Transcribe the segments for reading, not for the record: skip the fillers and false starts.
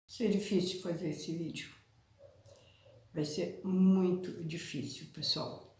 ser difícil fazer esse vídeo. Vai ser muito difícil, pessoal.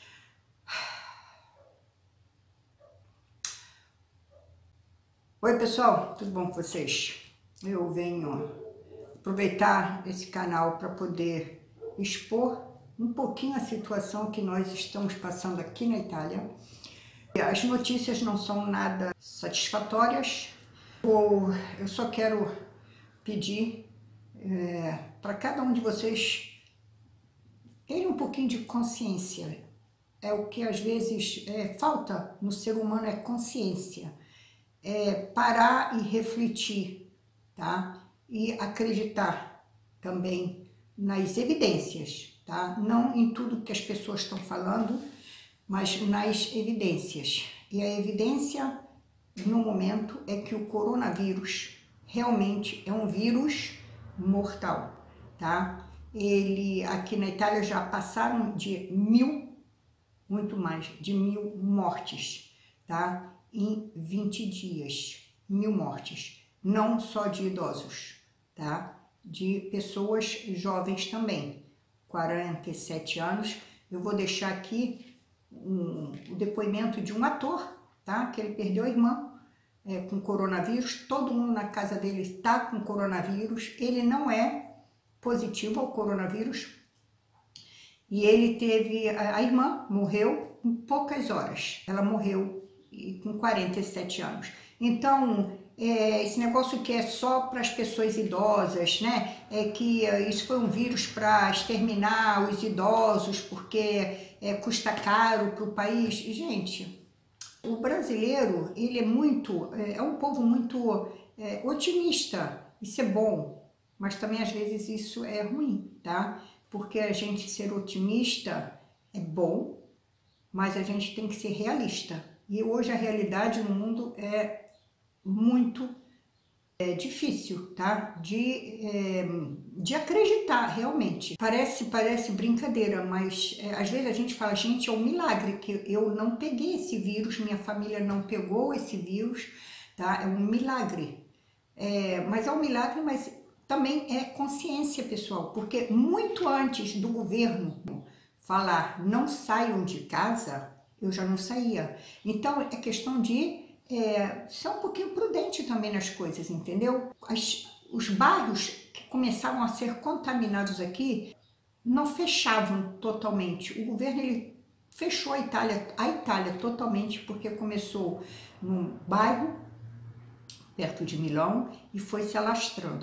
Oi, pessoal, tudo bom com vocês? Eu venho aproveitar esse canal para poder expor um pouquinho a situação que nós estamos passando aqui na Itália. As notícias não são nada satisfatórias. Eu só quero pedir para cada um de vocês terem um pouquinho de consciência. É o que às vezes falta no ser humano, é consciência. Parar e refletir, tá? E acreditar também nas evidências, tá? Não em tudo que as pessoas estão falando, mas nas evidências. E a evidência, no momento, é que o coronavírus realmente é um vírus mortal, tá? Ele, aqui na Itália, já passaram de 1000, muito mais, de 1000 mortes, tá? Em 20 dias, 1000 mortes, não só de idosos, tá? De pessoas jovens também, 47 anos. Eu vou deixar aqui o depoimento de um ator, tá? Que ele perdeu a irmã com coronavírus. Todo mundo na casa dele está com coronavírus. Ele não é positivo ao coronavírus e ele teve, a irmã morreu em poucas horas. Ela morreu com 47 anos. Então, esse negócio que é só para as pessoas idosas, né? É que isso foi um vírus para exterminar os idosos, porque custa caro para o país. Gente, o brasileiro, ele é um povo muito otimista. Isso é bom, mas também às vezes isso é ruim, tá? Porque a gente ser otimista é bom, mas a gente tem que ser realista. E hoje a realidade no mundo é muito difícil, tá? De acreditar realmente. Parece brincadeira, mas às vezes a gente fala, gente, é um milagre que eu não peguei esse vírus, minha família não pegou esse vírus, tá? É um milagre. Mas é um milagre, mas também é consciência, pessoal, porque muito antes do governo falar não saiam de casa, eu já não saía. Então, é questão de ser um pouquinho prudente também nas coisas, entendeu? Os bairros que começavam a ser contaminados aqui não fechavam totalmente. O governo ele fechou a Itália totalmente, porque começou num bairro perto de Milão e foi se alastrando,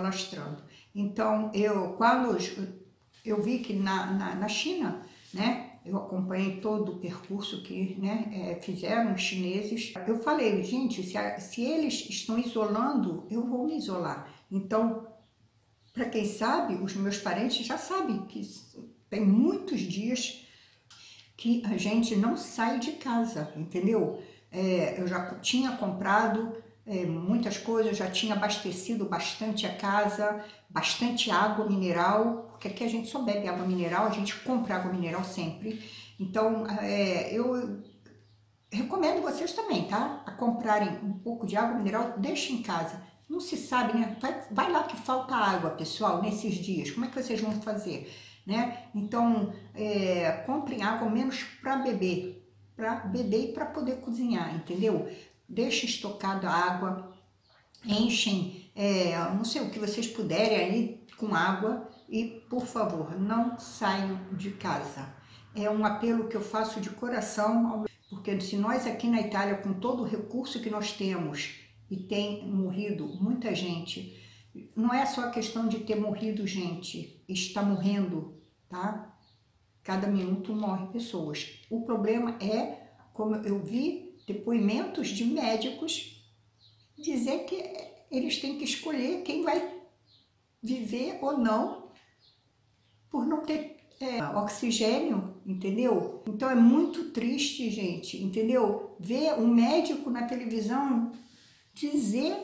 Então, quando eu vi que na China, né, eu acompanhei todo o percurso que fizeram os chineses. Eu falei, gente, se eles estão isolando, eu vou me isolar. Então, para quem sabe, os meus parentes já sabem que tem muitos dias que a gente não sai de casa, entendeu? Eu já tinha comprado muitas coisas, já tinha abastecido bastante a casa, bastante água mineral, porque aqui a gente só bebe água mineral, a gente compra água mineral sempre. Então, eu recomendo vocês também, tá? A comprarem um pouco de água mineral, deixem em casa. Não se sabe, né? Vai lá que falta água, pessoal, nesses dias. Como é que vocês vão fazer, né? Então, comprem água ao menos para beber e para poder cozinhar, entendeu? Deixem estocado a água, enchem, não sei o que vocês puderem aí com água e, por favor, não saiam de casa. É um apelo que eu faço de coração, porque se nós aqui na Itália, com todo o recurso que nós temos, e tem morrido muita gente, não é só a questão de ter morrido gente, está morrendo, tá? Cada minuto morre pessoas. O problema é, como eu vi, depoimentos de médicos dizer que eles têm que escolher quem vai viver ou não por não ter oxigênio, entendeu? Então é muito triste, gente, entendeu? Ver um médico na televisão dizer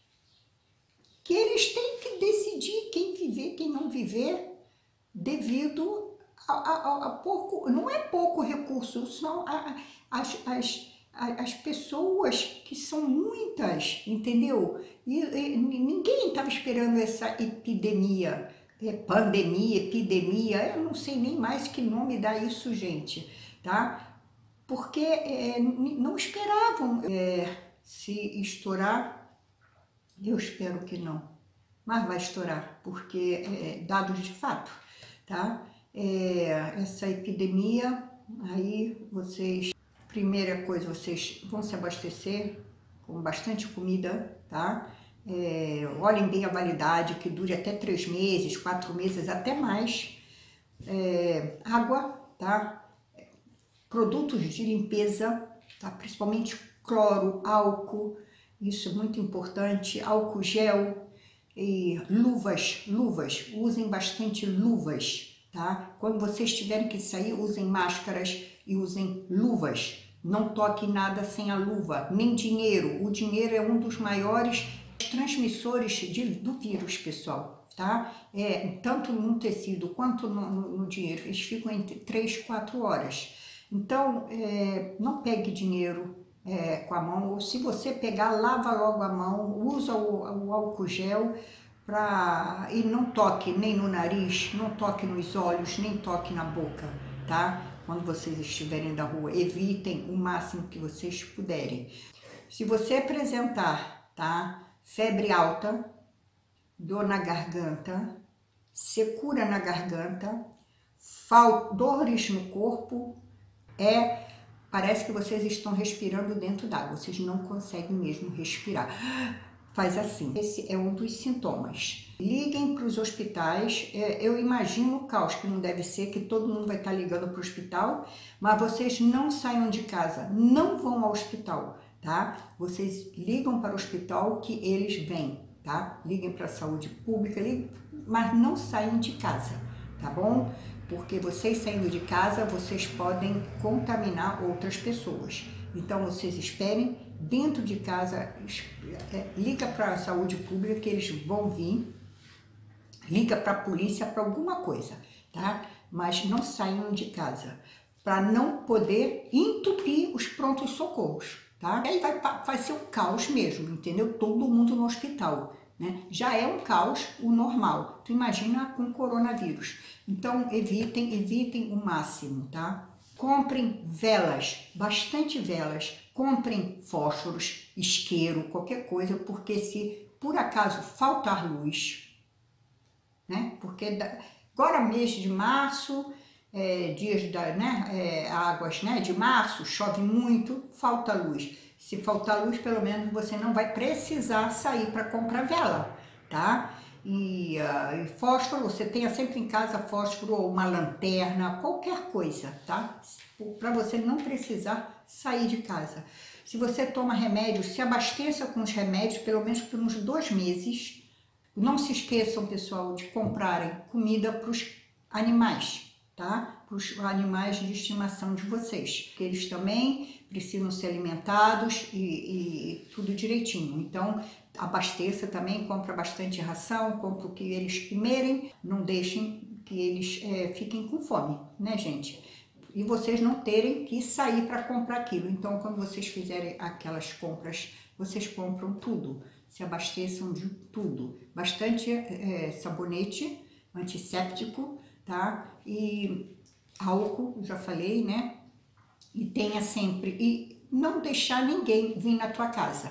que eles têm que decidir quem viver, quem não viver, devido a pouco, não é pouco recurso, são as pessoas, que são muitas, entendeu? E ninguém estava esperando essa epidemia, pandemia, epidemia, eu não sei nem mais que nome dá isso, gente, tá? Porque não esperavam se estourar, eu espero que não, mas vai estourar, porque dados de fato, tá? Essa epidemia, aí vocês, primeira coisa, vocês vão se abastecer com bastante comida, tá? Olhem bem a validade, que dure até 3 meses, 4 meses, até mais. Água, tá? Produtos de limpeza, tá? Principalmente cloro, álcool, isso é muito importante, álcool gel e luvas, usem bastante luvas, tá? Quando vocês tiverem que sair, usem máscaras e usem luvas. Não toque nada sem a luva, nem dinheiro. O dinheiro é um dos maiores transmissores do vírus, pessoal, tá? Tanto no tecido quanto no dinheiro, eles ficam entre 3 e 4 horas. Então, não pegue dinheiro com a mão, ou se você pegar, lava logo a mão, usa o álcool gel e não toque nem no nariz, não toque nos olhos, nem toque na boca, tá? Quando vocês estiverem na rua, evitem o máximo que vocês puderem. Se você apresentar, tá, febre alta, dor na garganta, secura na garganta, dores no corpo, parece que vocês estão respirando dentro d'água, vocês não conseguem mesmo respirar. Faz assim, esse é um dos sintomas. Liguem para os hospitais, eu imagino o caos que não deve ser, que todo mundo vai estar ligando para o hospital, mas vocês não saiam de casa, não vão ao hospital, tá? Vocês ligam para o hospital que eles vêm, tá? Liguem para a saúde pública, mas não saiam de casa, tá bom? Porque vocês saindo de casa, vocês podem contaminar outras pessoas. Então, vocês esperem dentro de casa, liga para a saúde pública que eles vão vir, liga para a polícia para alguma coisa, tá? Mas não saiam de casa, para não poder entupir os prontos socorros, tá? Aí vai ser um caos mesmo, entendeu? Todo mundo no hospital, né? Já é um caos o normal, tu imagina com coronavírus. Então, evitem o máximo, tá? Comprem velas, bastante velas, comprem fósforos, isqueiro, qualquer coisa, porque se por acaso faltar luz, né? Porque agora mês de março, águas, né, de março, chove muito, falta luz. Se faltar luz, pelo menos você não vai precisar sair para comprar vela, tá? E fósforo, você tenha sempre em casa fósforo ou uma lanterna, qualquer coisa, tá? Para você não precisar sair de casa. Se você toma remédio, se abasteça com os remédios, pelo menos por uns 2 meses. Não se esqueçam, pessoal, de comprarem comida para os animais, tá? Para os animais de estimação de vocês, que eles também precisam ser alimentados e tudo direitinho. Então, abasteça também, compra bastante ração, compra o que eles comerem, não deixem que eles fiquem com fome, né, gente? E vocês não terem que sair para comprar aquilo. Então, quando vocês fizerem aquelas compras, vocês compram tudo, se abasteçam de tudo. Bastante sabonete antisséptico, tá? E álcool, já falei, né? E tenha sempre, e não deixar ninguém vir na tua casa.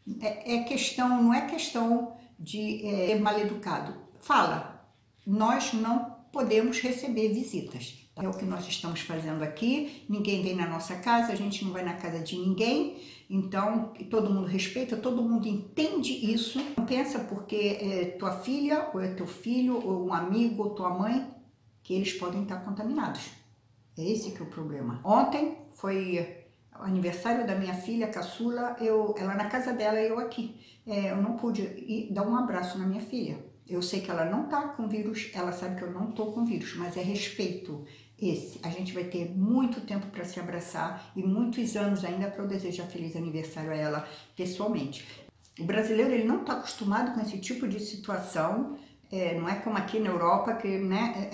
Não é questão de ser mal educado. Fala, nós não podemos receber visitas. É o que nós estamos fazendo aqui, ninguém vem na nossa casa, a gente não vai na casa de ninguém, então todo mundo respeita, todo mundo entende isso. Não pensa porque é tua filha, ou é teu filho, ou um amigo, ou tua mãe, que eles podem estar contaminados. É esse que é o problema. Ontem foi o aniversário da minha filha, caçula, ela na casa dela e eu aqui. Eu não pude ir dar um abraço na minha filha. Eu sei que ela não tá com vírus, ela sabe que eu não tô com vírus, mas é respeito esse. A gente vai ter muito tempo para se abraçar e muitos anos ainda para eu desejar feliz aniversário a ela pessoalmente. O brasileiro, ele não está acostumado com esse tipo de situação, não é como aqui na Europa, que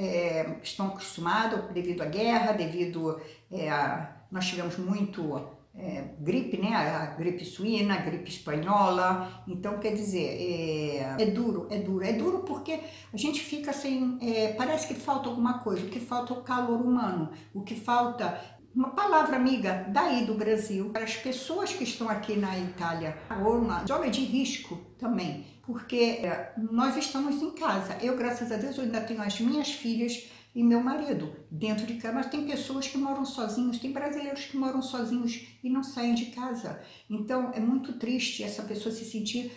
estão acostumados devido à guerra, nós tivemos muito gripe, né? A gripe suína, a gripe espanhola. Então, quer dizer, é duro porque a gente fica assim, parece que falta alguma coisa, o que falta é o calor humano, o que falta uma palavra amiga daí do Brasil, para as pessoas que estão aqui na Itália, ou na zona de risco também, porque nós estamos em casa. Eu, graças a Deus, eu ainda tenho as minhas filhas e meu marido dentro de casa, mas tem pessoas que moram sozinhos, tem brasileiros que moram sozinhos e não saem de casa. Então, é muito triste essa pessoa se sentir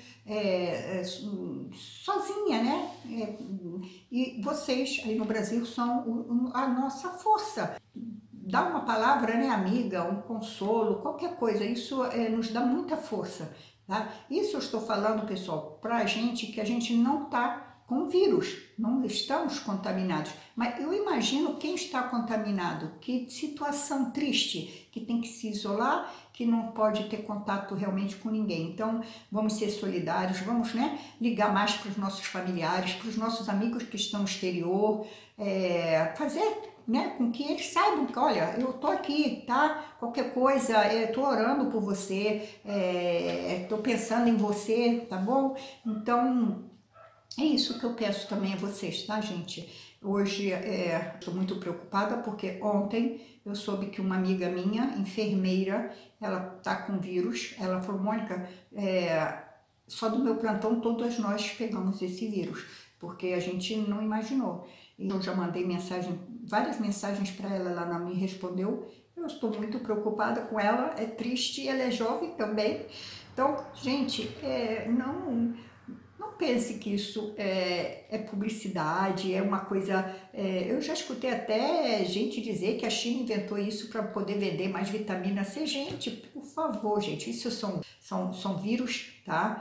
sozinha, né? E vocês aí no Brasil são a nossa força. Dá uma palavra, né, amiga, um consolo, qualquer coisa, isso nos dá muita força, tá? Isso eu estou falando, pessoal, para a gente que a gente não está com vírus, não estamos contaminados, mas eu imagino quem está contaminado, que situação triste, que tem que se isolar, que não pode ter contato realmente com ninguém. Então, vamos ser solidários, vamos, né, ligar mais para os nossos familiares, para os nossos amigos que estão no exterior, fazer, né, com que eles saibam que, olha, eu tô aqui, tá? Qualquer coisa, tô orando por você, tô pensando em você, tá bom? Então, é isso que eu peço também a vocês, tá, gente? Hoje estou muito preocupada porque ontem eu soube que uma amiga minha, enfermeira, ela tá com vírus. Ela falou, Mônica, só do meu plantão todas nós pegamos esse vírus, porque a gente não imaginou. E eu já mandei várias mensagens para ela, ela não me respondeu. Eu estou muito preocupada com ela, é triste, ela é jovem também. Então, gente, não pense que isso é publicidade, é uma coisa... eu já escutei até gente dizer que a China inventou isso para poder vender mais vitamina C. Gente, por favor, gente, isso são vírus, tá?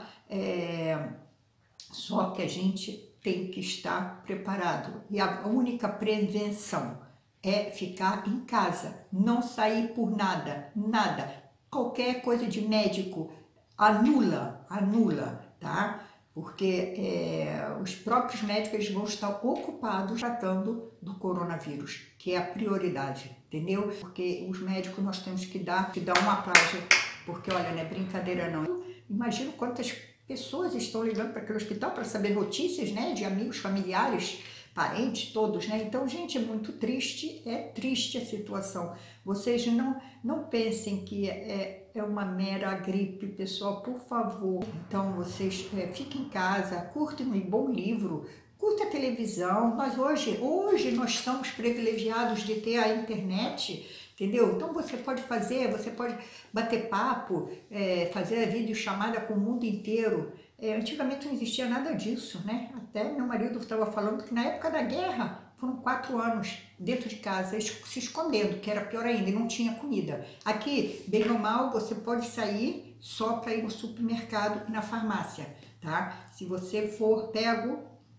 Só que a gente tem que estar preparado. E a única prevenção é ficar em casa, não sair por nada, nada. Qualquer coisa de médico, anula, tá? Porque os próprios médicos eles vão estar ocupados tratando do coronavírus, que é a prioridade, entendeu? Porque os médicos nós temos que dar um aplauso, porque olha, não é brincadeira não. Imagina quantas pessoas estão ligando para aquele hospital para saber notícias, né, de amigos, familiares, parentes, todos, né? Então, gente, é muito triste, é triste a situação. Vocês não pensem que é uma mera gripe, pessoal, por favor. Então, vocês fiquem em casa, curtem um bom livro, curta a televisão. Mas hoje nós somos privilegiados de ter a internet, entendeu? Então você pode bater papo, fazer videochamada com o mundo inteiro. Antigamente não existia nada disso, né? Até meu marido estava falando que na época da guerra foram 4 anos dentro de casa, se escondendo, que era pior ainda, e não tinha comida. Aqui, bem ou mal, você pode sair só para ir no supermercado e na farmácia, tá? Se você for pego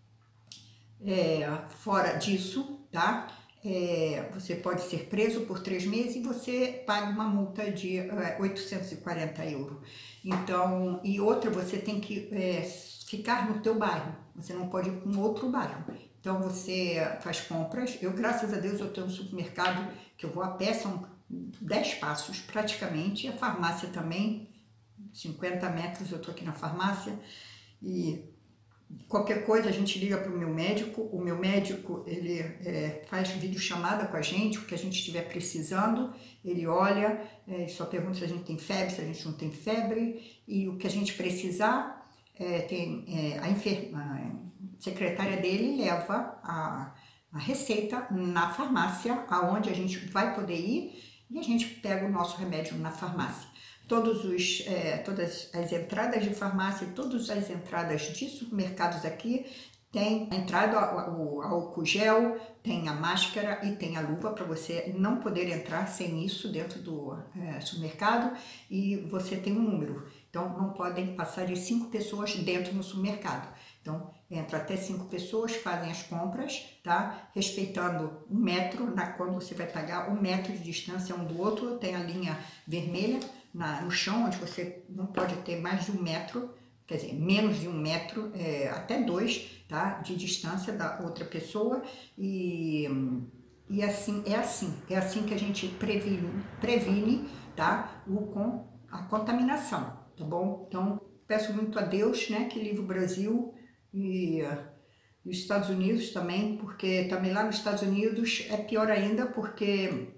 fora disso, tá? Você pode ser preso por 3 meses e você paga uma multa de 840 euros. Então, e outra, você tem que ficar no teu bairro, você não pode ir para um outro bairro. Então você faz compras. Eu, graças a Deus, eu tenho um supermercado que eu vou a pé, são 10 passos praticamente, a farmácia também, 50 metros eu tô aqui na farmácia. E qualquer coisa a gente liga para o meu médico, ele faz videochamada com a gente, o que a gente estiver precisando, ele olha, só pergunta se a gente tem febre, se a gente não tem febre, e o que a gente precisar, a secretária dele leva a receita na farmácia, aonde a gente vai poder ir, e a gente pega o nosso remédio na farmácia. Todas as entradas de farmácia e todas as entradas de supermercados aqui tem a entrada, o álcool gel, tem a máscara e tem a luva para você não poder entrar sem isso dentro do supermercado, e você tem um número. Então não podem passar de 5 pessoas dentro do supermercado. Então entra até 5 pessoas, fazem as compras, tá? Respeitando 1 metro, quando você vai pagar 1 metro de distância um do outro, tem a linha vermelha no chão, onde você não pode ter mais de 1 metro, quer dizer, menos de 1 metro, até 2, tá? De distância da outra pessoa, e assim, é assim que a gente previne tá? A contaminação, tá bom? Então, peço muito a Deus, né, que livre o Brasil e os Estados Unidos também, porque também lá nos Estados Unidos é pior ainda, porque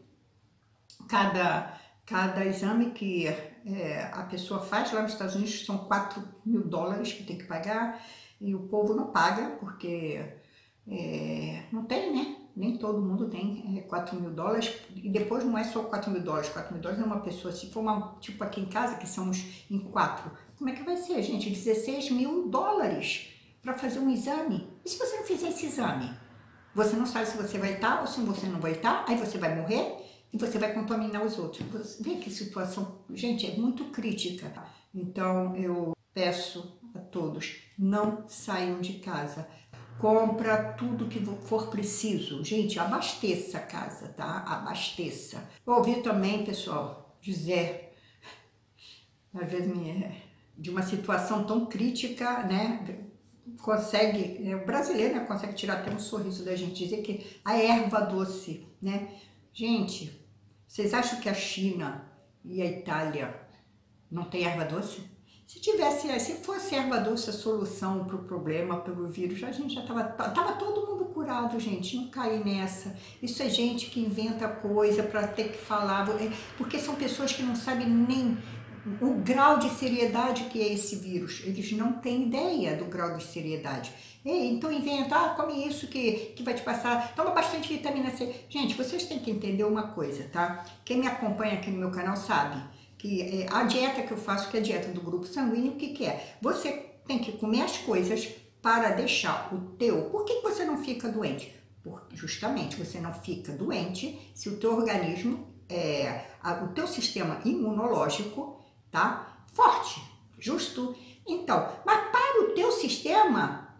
cada exame que a pessoa faz lá nos Estados Unidos são 4 mil dólares que tem que pagar, e o povo não paga, porque não tem, né? Nem todo mundo tem 4 mil dólares, e depois não é só 4 mil dólares, 4 mil dólares é uma pessoa, se for tipo aqui em casa, que somos em 4, como é que vai ser, gente? 16 mil dólares para fazer um exame. E se você não fizer esse exame? Você não sabe se você vai estar ou se você não vai estar, aí você vai morrer e você vai contaminar os outros. Você vê que situação, gente, é muito crítica. Então eu peço a todos, não saiam de casa. Compra tudo que for preciso. Gente, abasteça a casa, tá? Abasteça. Eu ouvi também, pessoal, dizer, às vezes, de uma situação tão crítica, né? O brasileiro, né, consegue tirar até um sorriso da gente, dizer que a erva doce, né? Gente, vocês acham que a China e a Itália não tem erva doce? Se fosse erva doce a solução para o problema, para o vírus, a gente já tava todo mundo curado, gente, não cair nessa. Isso é gente que inventa coisa para ter que falar, porque são pessoas que não sabem nem o grau de seriedade que é esse vírus. Eles não têm ideia do grau de seriedade. Então inventa, come isso que vai te passar, toma bastante vitamina C. Gente, vocês têm que entender uma coisa, tá? Quem me acompanha aqui no meu canal sabe que a dieta que eu faço, que é a dieta do grupo sanguíneo, o que é? Você tem que comer as coisas para deixar o teu... Por que você não fica doente? Porque justamente você não fica doente se o teu organismo, o teu sistema imunológico tá forte, justo? Então, mas para o teu sistema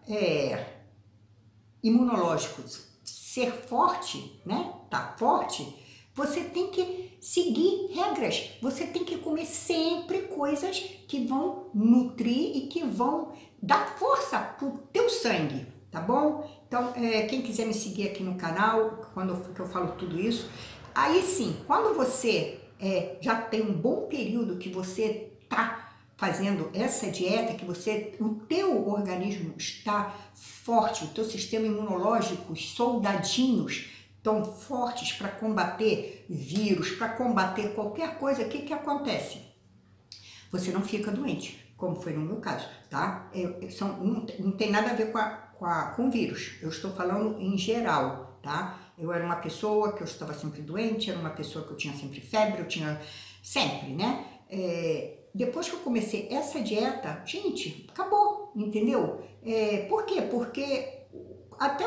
imunológico ser forte, né? Tá forte, você tem que seguir regras, você tem que comer sempre coisas que vão nutrir e que vão dar força pro teu sangue, tá bom? Então, quem quiser me seguir aqui no canal, quando eu falo tudo isso, aí sim, quando você já tem um bom período que você tá fazendo essa dieta, que o teu organismo está forte, o teu sistema imunológico, os soldadinhos tão fortes para combater vírus, para combater qualquer coisa, o que acontece? Você não fica doente, como foi no meu caso, tá? Não tem nada a ver com vírus, eu estou falando em geral, tá? Eu era uma pessoa que eu estava sempre doente, era uma pessoa que eu tinha sempre febre, eu tinha sempre, né? Depois que eu comecei essa dieta, gente, acabou, entendeu? Por quê? Porque até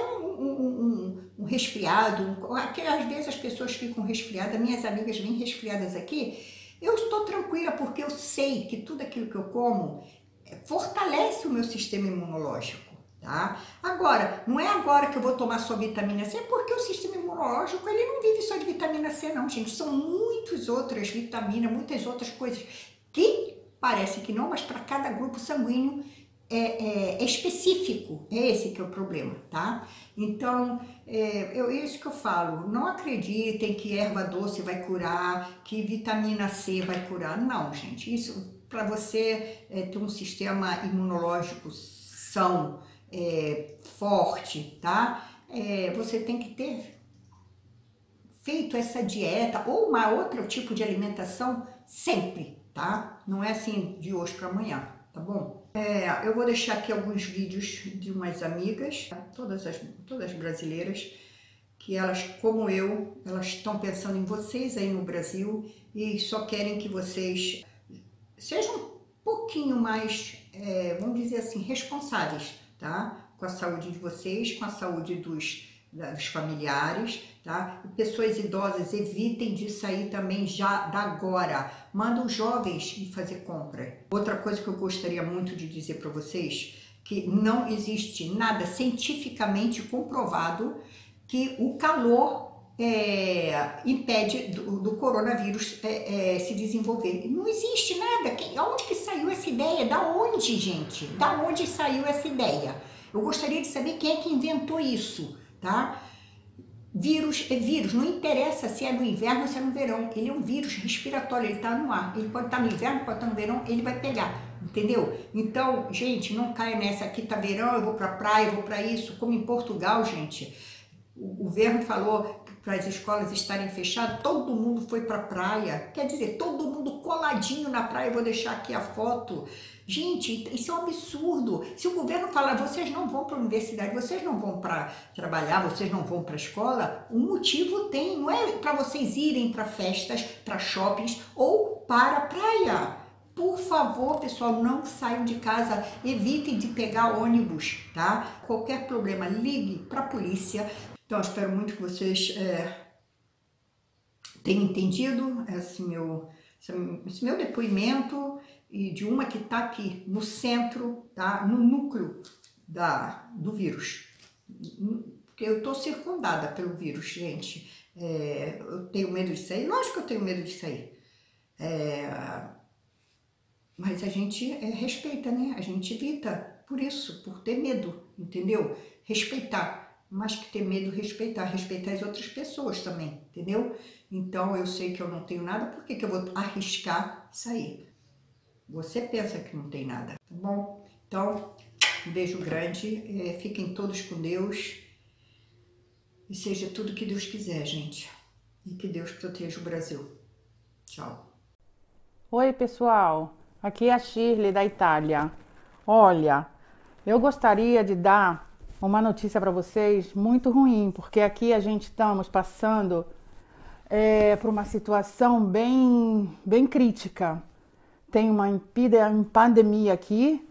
um resfriado, às vezes as pessoas ficam resfriadas, minhas amigas vêm resfriadas aqui, eu estou tranquila porque eu sei que tudo aquilo que eu como fortalece o meu sistema imunológico, tá? Agora, não é agora que eu vou tomar só vitamina C, porque o sistema imunológico, ele não vive só de vitamina C não, gente, são muitas outras vitaminas, muitas outras coisas que parece que não, mas para cada grupo sanguíneo é específico, é esse que é o problema, tá? Então, isso que eu falo, não acreditem que erva doce vai curar, que vitamina C vai curar, não, gente, isso para você ter um sistema imunológico são, forte, tá? Você tem que ter feito essa dieta ou uma outro tipo de alimentação sempre, tá? Não é assim de hoje para amanhã, tá bom? Eu vou deixar aqui alguns vídeos de umas amigas, todas brasileiras, que elas, como eu, elas estão pensando em vocês aí no Brasil e só querem que vocês sejam um pouquinho mais, vamos dizer assim, responsáveis, tá? Com a saúde de vocês, com a saúde dos familiares, tá? Pessoas idosas, evitem de sair também já da agora. Manda os jovens ir fazer compra. Outra coisa que eu gostaria muito de dizer para vocês, que não existe nada cientificamente comprovado que o calor impede do coronavírus se desenvolver. Não existe nada. Aonde que saiu essa ideia? Da onde, gente? Da onde saiu essa ideia? Eu gostaria de saber quem é que inventou isso, tá? Vírus é vírus, não interessa se é no inverno ou se é no verão. Ele é um vírus respiratório, ele está no ar. Ele pode estar no inverno, pode estar no verão, ele vai pegar, entendeu? Então, gente, não caia nessa, aqui tá verão, eu vou pra praia, eu vou pra isso. Como em Portugal, gente, o governo falou para as escolas estarem fechadas, todo mundo foi pra praia. Quer dizer, todo mundo coladinho na praia, eu vou deixar aqui a foto. Gente, isso é um absurdo. Se o governo falar, vocês não vão para a universidade, vocês não vão para trabalhar, vocês não vão para a escola, um motivo tem, não é para vocês irem para festas, para shoppings ou para a praia. Por favor, pessoal, não saiam de casa, evitem de pegar ônibus, tá? Qualquer problema, ligue para a polícia. Então, eu espero muito que vocês tenham entendido esse meu depoimento, e de uma que está aqui no centro, tá? No núcleo do vírus. Porque eu estou circundada pelo vírus, gente. Eu tenho medo de sair? Lógico que eu tenho medo de sair. Mas a gente respeita, né? A gente evita por isso, por ter medo, entendeu? Respeitar. Mais que ter medo, respeitar. Respeitar as outras pessoas também, entendeu? Então, eu sei que eu não tenho nada, por que que eu vou arriscar sair? Você pensa que não tem nada, tá bom? Então, um beijo grande, fiquem todos com Deus e seja tudo que Deus quiser, gente. E que Deus proteja o Brasil. Tchau. Oi, pessoal. Aqui é a Shirley da Itália. Olha, eu gostaria de dar uma notícia para vocês muito ruim, porque aqui a gente estamos passando por uma situação bem crítica. Tem uma pandemia aqui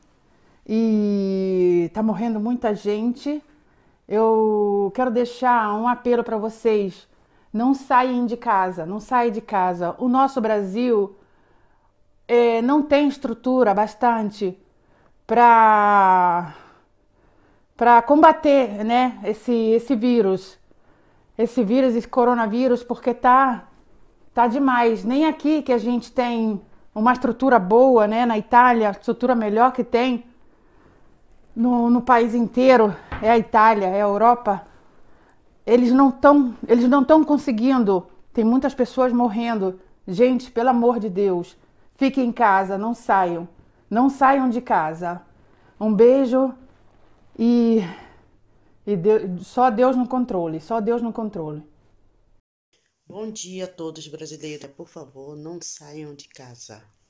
e está morrendo muita gente. Eu quero deixar um apelo para vocês. Não saiam de casa, não saiam de casa. O nosso Brasil não tem estrutura bastante para combater, né, esse vírus. Esse coronavírus, porque tá demais. Nem aqui que a gente tem uma estrutura boa, né, na Itália, a estrutura melhor que tem no país inteiro é a Itália, é a Europa. Eles não estão conseguindo. Tem muitas pessoas morrendo. Gente, pelo amor de Deus, fiquem em casa, não saiam. Não saiam de casa. Um beijo e só Deus no controle, só Deus no controle. Bom dia a todos brasileiros. Por favor, não saiam de casa.